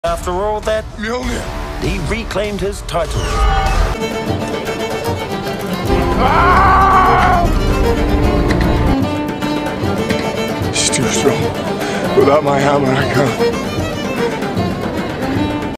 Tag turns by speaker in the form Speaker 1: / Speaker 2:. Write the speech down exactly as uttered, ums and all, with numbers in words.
Speaker 1: After all that,
Speaker 2: Mjolnir.
Speaker 1: he reclaimed his title.
Speaker 2: It's too strong. Without my hammer, I can't.